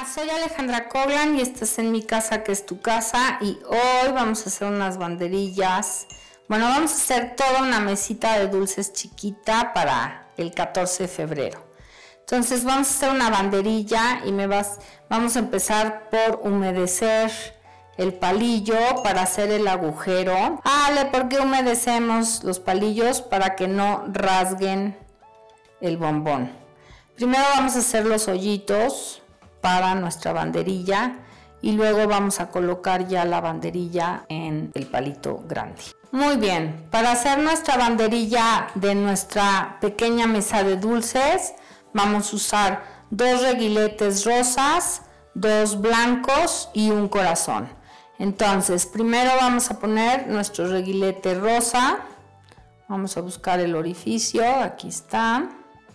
Soy Alejandra Coglan y estás en mi casa, que es tu casa, y hoy vamos a hacer unas banderillas. Bueno, vamos a hacer toda una mesita de dulces chiquita para el 14 de febrero. Entonces vamos a hacer una banderilla y vamos a empezar por humedecer el palillo para hacer el agujero. ¿Por qué humedecemos los palillos? Para que no rasguen el bombón. Primero vamos a hacer los hoyitos para nuestra banderilla y luego vamos a colocar ya la banderilla en el palito grande. Muy bien, para hacer nuestra banderilla de nuestra pequeña mesa de dulces vamos a usar 2 reguiletes rosas, 2 blancos y un corazón. Entonces primero vamos a poner nuestro reguilete rosa, vamos a buscar el orificio, aquí está.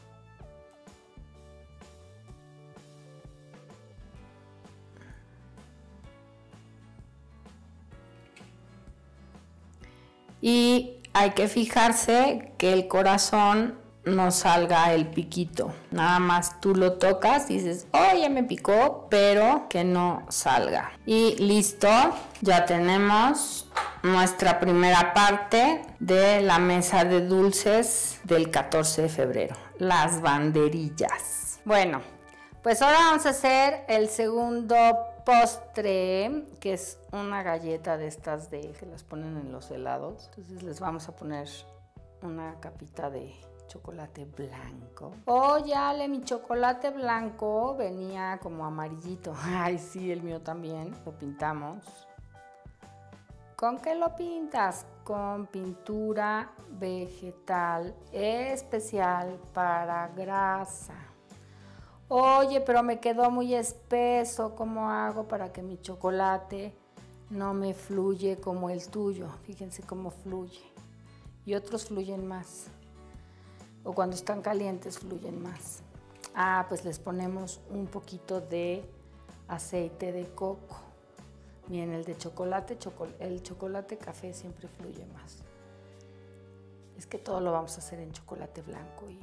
Y hay que fijarse que el corazón no salga el piquito, nada más tú lo tocas y dices, oh, ya me picó, pero que no salga. Y listo, ya tenemos nuestra primera parte de la mesa de dulces del 14 de febrero, las banderillas. Bueno, pues ahora vamos a hacer el segundo postre, que es una galleta de estas que las ponen en los helados. Entonces les vamos a poner una capita de chocolate blanco. Oye, mi chocolate blanco venía como amarillito. Ay, sí, el mío también. Lo pintamos. ¿Con qué lo pintas? Con pintura vegetal especial para grasa. Oye, pero me quedó muy espeso, ¿cómo hago para que mi chocolate no me fluye como el tuyo? Fíjense cómo fluye. Y otros fluyen más. O cuando están calientes fluyen más. Pues les ponemos un poquito de aceite de coco. Miren, el de chocolate, el chocolate café siempre fluye más. Es que todo lo vamos a hacer en chocolate blanco y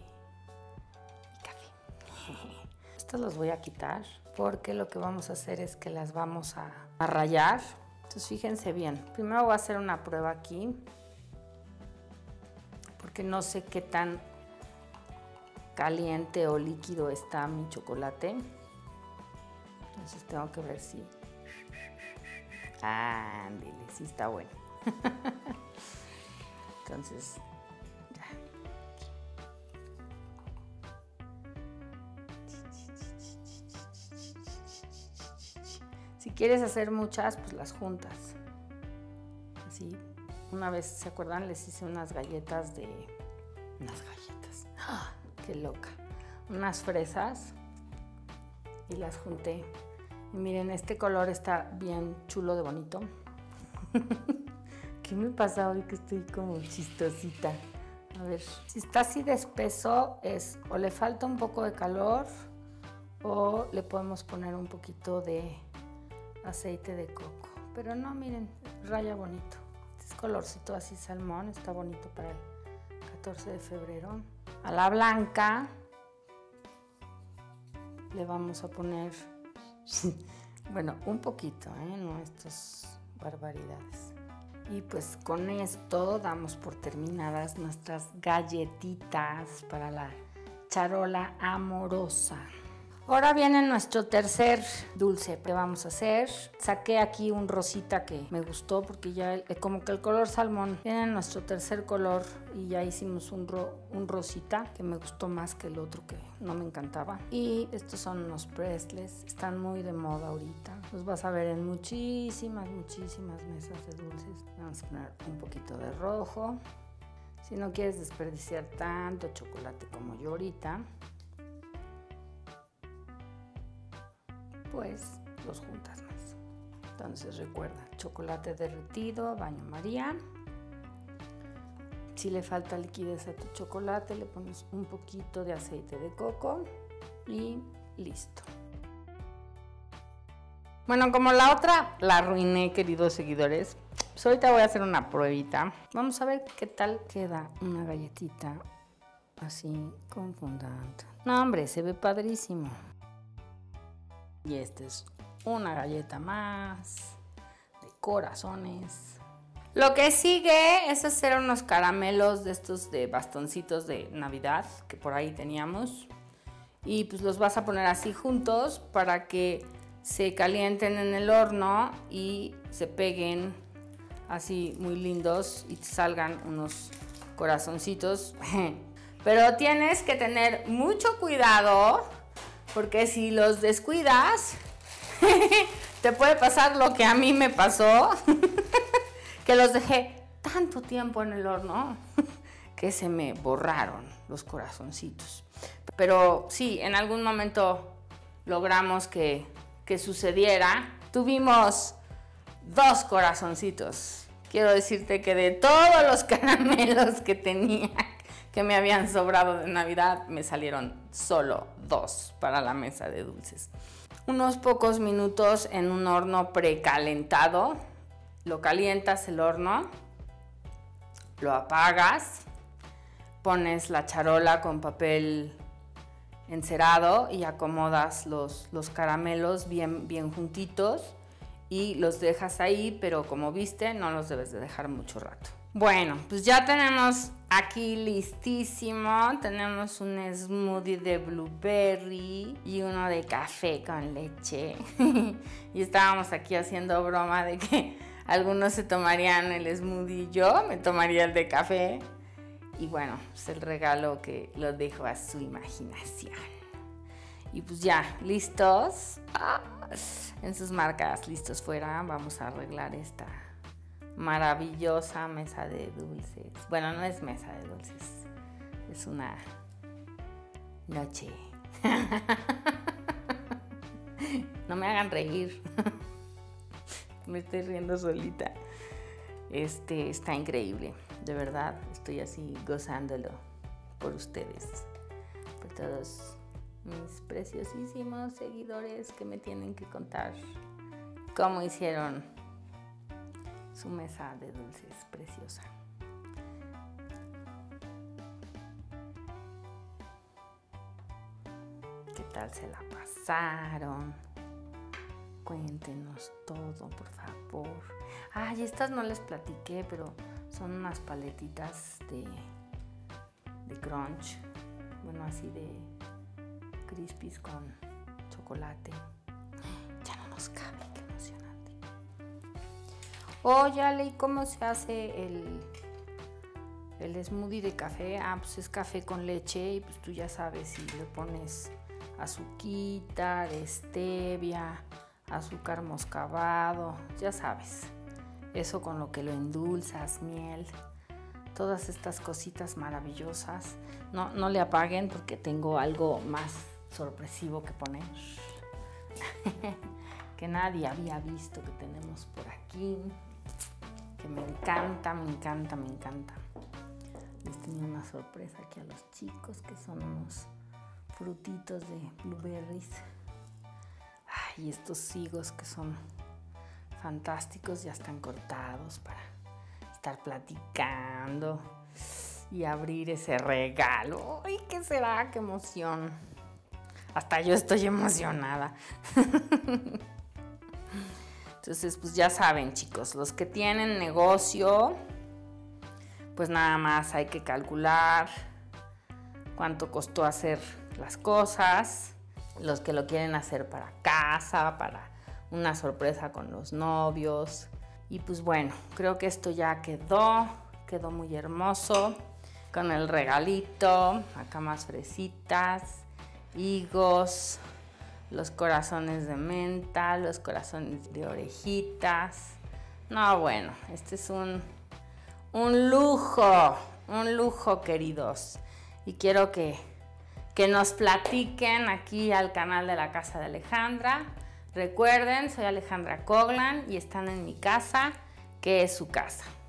café. Estas las voy a quitar porque lo que vamos a hacer es que las vamos a rallar. Entonces fíjense bien, primero voy a hacer una prueba aquí porque no sé qué tan caliente o líquido está mi chocolate. Entonces tengo que ver si... ándele, sí está bueno. Entonces... si quieres hacer muchas, pues las juntas. Así, una vez, ¿se acuerdan? Les hice unas galletas de... unas galletas. ¡Ah! ¡Qué loca! Unas fresas y las junté. Y miren, este color está bien chulo de bonito. ¿Qué me pasa hoy que estoy como chistosita? A ver, si está así de espeso, es o le falta un poco de calor o le podemos poner un poquito de aceite de coco, pero no, miren, raya bonito. Este es colorcito así salmón, está bonito para el 14 de febrero. A la blanca le vamos a poner, bueno, un poquito, no estas barbaridades. Y pues con esto damos por terminadas nuestras galletitas para la charola amorosa. Ahora viene nuestro tercer dulce que vamos a hacer. Saqué aquí un rosita que me gustó porque ya como que el color salmón viene nuestro tercer color y ya hicimos un rosita que me gustó más que el otro que no me encantaba. Y estos son unos Presley's, están muy de moda ahorita. Los vas a ver en muchísimas mesas de dulces. Vamos a poner un poquito de rojo. Si no quieres desperdiciar tanto chocolate como yo ahorita, pues los juntas más. Entonces recuerda, chocolate derretido, baño María. Si le falta liquidez a tu chocolate, le pones un poquito de aceite de coco y listo. Bueno, como la otra la arruiné, queridos seguidores, pues ahorita voy a hacer una pruebita. Vamos a ver qué tal queda una galletita así con fondant. No, hombre, se ve padrísimo. Y esta es una galleta más de corazones. Lo que sigue es hacer unos caramelos de estos de bastoncitos de Navidad que por ahí teníamos. Y pues los vas a poner así juntos para que se calienten en el horno y se peguen así muy lindos y te salgan unos corazoncitos. Pero tienes que tener mucho cuidado porque si los descuidas te puede pasar lo que a mí me pasó, que los dejé tanto tiempo en el horno que se me borraron los corazoncitos. Pero sí, en algún momento logramos que sucediera. Tuvimos 2 corazoncitos. Quiero decirte que de todos los caramelos que tenía, que me habían sobrado de Navidad, me salieron solo 2 para la mesa de dulces. Unos pocos minutos en un horno precalentado. Lo calientas el horno, lo apagas, pones la charola con papel encerado y acomodas los caramelos bien juntitos y los dejas ahí, pero como viste no los debes de dejar mucho rato. Bueno, pues ya tenemos aquí listísimo. Tenemos un smoothie de blueberry y uno de café con leche. Y estábamos aquí haciendo broma de que algunos se tomarían el smoothie, yo me tomaría el de café. Y bueno, pues el regalo que lo dejo a su imaginación. Y pues ya, listos. En sus marcas, listos fuera. Vamos a arreglar esta maravillosa mesa de dulces. Bueno, no es mesa de dulces, es una noche. No me hagan reír. Me estoy riendo solita. Está increíble, de verdad. Estoy así gozándolo por ustedes, por todos mis preciosísimos seguidores que me tienen que contar cómo hicieron su mesa de dulces preciosa. ¿Qué tal se la pasaron? Cuéntenos todo, por favor. Ay, estas no les platiqué, pero son unas paletitas de crunch. Bueno, así de crispies con chocolate. Ya no nos cabe, qué emocionante. Oh, ya leí cómo se hace el smoothie de café. Pues es café con leche y pues tú ya sabes si le pones azuquita, stevia, azúcar moscabado, ya sabes, eso con lo que lo endulzas, miel, todas estas cositas maravillosas. No le apaguen porque tengo algo más sorpresivo que poner que nadie había visto, que tenemos por aquí, que me encanta. Les tenía una sorpresa aquí a los chicos, que son unos frutitos de blueberries. Y estos higos que son fantásticos, ya están cortados para estar platicando y abrir ese regalo. ¡Ay, qué será! ¡Qué emoción! Hasta yo estoy emocionada. Entonces, pues ya saben, chicos, los que tienen negocio, pues nada más hay que calcular cuánto costó hacer las cosas. Los que lo quieren hacer para casa, para una sorpresa con los novios. Y pues bueno, creo que esto ya quedó muy hermoso. Con el regalito, acá más fresitas, higos, los corazones de menta, los corazones de orejitas. No, bueno, este es un lujo, queridos. Y quiero que nos platiquen aquí al canal de la Casa de Alejandra. Recuerden, soy Alejandra Coglan y están en mi casa, que es su casa.